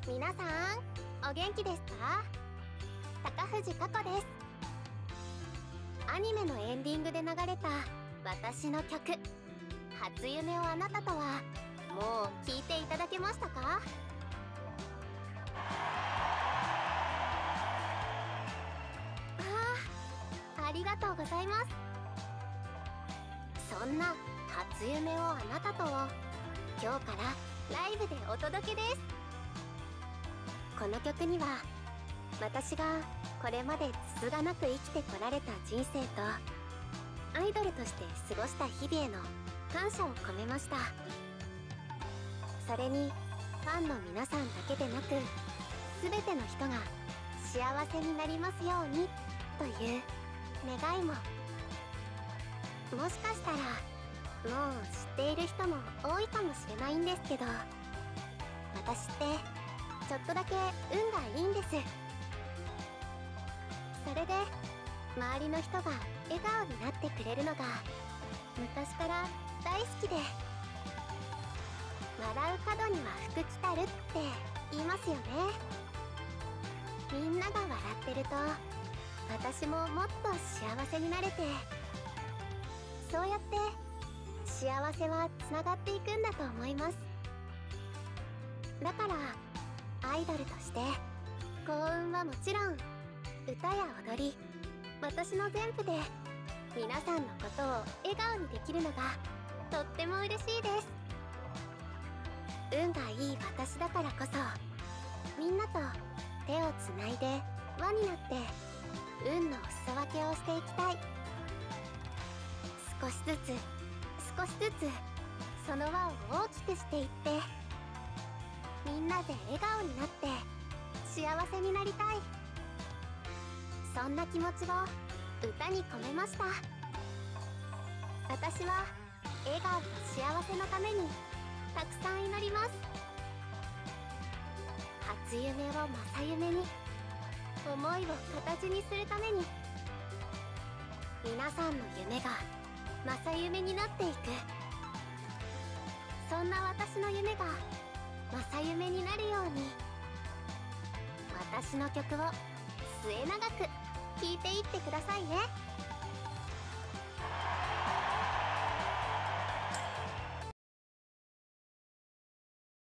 皆さんお元気ですか？高藤佳子です。アニメのエンディングで流れた私の曲「初夢をあなたと」はもう聴いていただけましたか？ありがとうございます。そんな「初夢をあなたと」を今日からライブでお届けです。この曲には私がこれまでつつがなく生きてこられた人生とアイドルとして過ごした日々への感謝を込めました。それにファンの皆さんだけでなく全ての人が幸せになりますようにという願いも。もしかしたらもう知っている人も多いかもしれないんですけど、私ってちょっとだけ運がいいんです。それで周りの人が笑顔になってくれるのが昔から大好きで、笑う角には福来たるって言いますよね。みんなが笑ってると私ももっと幸せになれて、そうやって幸せはつながっていくんだと思います。だからアイドルとして幸運はもちろん歌や踊り、私の全部で皆さんのことを笑顔にできるのがとっても嬉しいです。運がいい私だからこそみんなと手をつないで輪になって運のお裾分けをしていきたい。少しずつ少しずつその輪を大きくしていって、みんなで笑顔になって幸せになりたい。そんな気持ちを歌に込めました。私は笑顔と幸せのためにたくさん祈ります。初夢を正夢に、思いを形にするために皆さんの夢が正夢になっていく。そんな私の夢が正夢になるように、私の曲を末永く聴いていってくださいね。